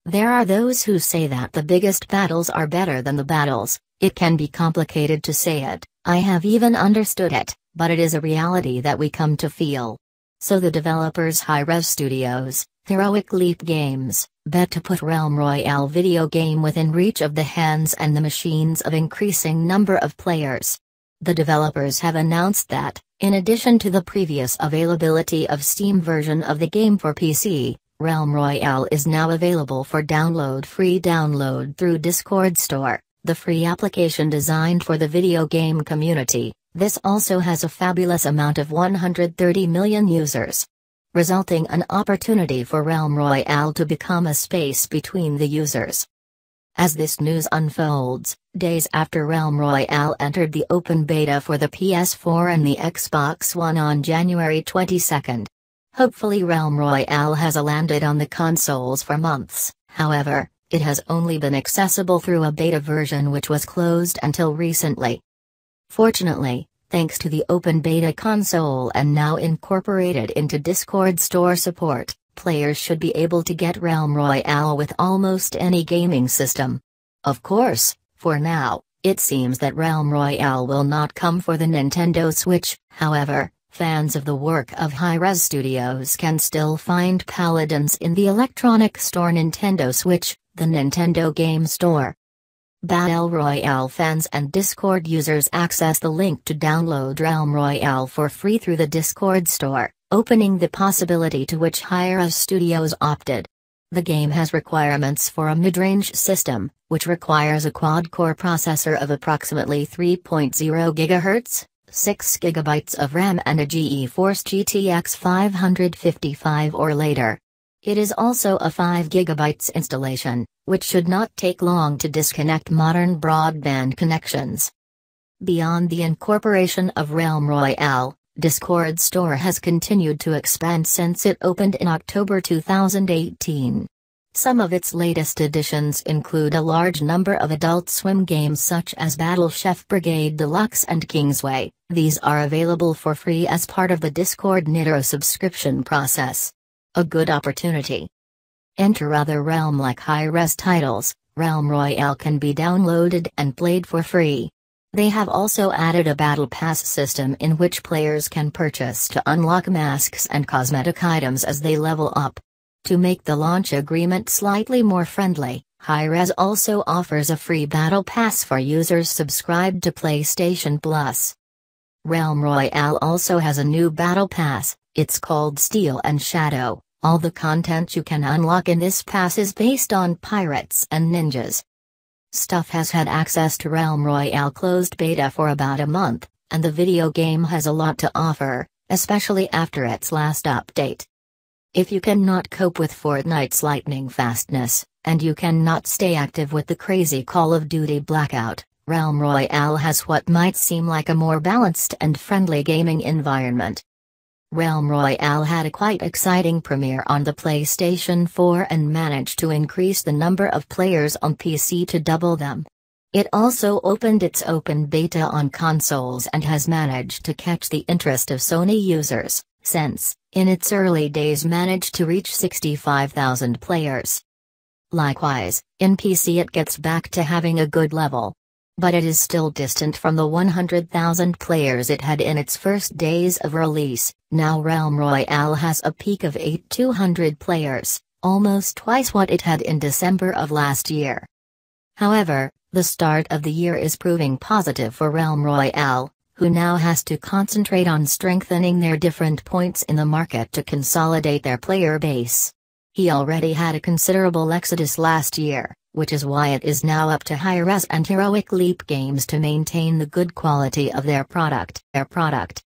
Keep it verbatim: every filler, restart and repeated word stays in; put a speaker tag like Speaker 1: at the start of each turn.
Speaker 1: There are those who say that the biggest battles are better than the battles. It can be complicated to say it, I have even understood it, but it is a reality that we come to feel. So the developers Hi-Rez Studios, Heroic Leap Games, bet to put Realm Royale video game within reach of the hands and the machines of increasing number of players. The developers have announced that, in addition to the previous availability of Steam version of the game for P C, Realm Royale is now available for download free download through Discord Store, the free application designed for the video game community. This also has a fabulous amount of one hundred thirty million users, resulting an opportunity for Realm Royale to become a space between the users. As this news unfolds, days after Realm Royale entered the open beta for the P S four and the Xbox One on January twenty-second. Hopefully Realm Royale has landed on the consoles for months, however, it has only been accessible through a beta version which was closed until recently. Fortunately, thanks to the open beta console and now incorporated into Discord Store support, players should be able to get Realm Royale with almost any gaming system. Of course, for now, it seems that Realm Royale will not come for the Nintendo Switch, however, fans of the work of Hi-Rez Studios can still find Paladins in the Electronic Store Nintendo Switch, the Nintendo Game Store. Battle Royale fans and Discord users access the link to download Realm Royale for free through the Discord Store, opening the possibility to which Hi-Rez Studios opted. The game has requirements for a mid-range system, which requires a quad-core processor of approximately three point zero gigahertz, six gigabytes of RAM and a GeForce G T X five fifty-five or later. It is also a five gigabytes installation, which should not take long to disconnect modern broadband connections. Beyond the incorporation of Realm Royale, Discord Store has continued to expand since it opened in October two thousand eighteen. Some of its latest additions include a large number of Adult Swim games such as Battle Chef Brigade Deluxe and Kingsway. These are available for free as part of the Discord Nitro subscription process. A good opportunity. Enter other Realm-like Hi-Rez titles. Realm Royale can be downloaded and played for free. They have also added a Battle Pass system in which players can purchase to unlock masks and cosmetic items as they level up. To make the launch agreement slightly more friendly, Hi-Rez also offers a free Battle Pass for users subscribed to PlayStation Plus. Realm Royale also has a new Battle Pass. It's called Steel and Shadow. All the content you can unlock in this pass is based on pirates and ninjas. Stuff has had access to Realm Royale closed beta for about a month, and the video game has a lot to offer, especially after its last update. If you cannot cope with Fortnite's lightning fastness, and you cannot stay active with the crazy Call of Duty blackout, Realm Royale has what might seem like a more balanced and friendly gaming environment. Realm Royale had a quite exciting premiere on the PlayStation four and managed to increase the number of players on P C to double them. It also opened its open beta on consoles and has managed to catch the interest of Sony users, since, in its early days, managed to reach sixty-five thousand players. Likewise, in P C it gets back to having a good level. But it is still distant from the one hundred thousand players it had in its first days of release. Now Realm Royale has a peak of eight thousand two hundred players, almost twice what it had in December of last year. However, the start of the year is proving positive for Realm Royale, who now has to concentrate on strengthening their different points in the market to consolidate their player base. He already had a considerable exodus last year, which is why it is now up to Hi-Rez and Heroic Leap Games to maintain the good quality of their product. Their product.